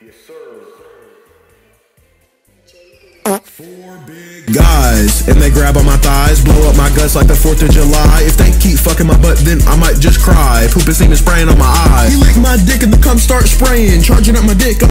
Yes, sir. Four big guys, and they grab on my thighs, blow up my guts like the 4th of July. If they keep fucking my butt, then I might just cry. Poop and semen spraying on my eyes. He licked my dick and the cum start spraying, charging up my dick.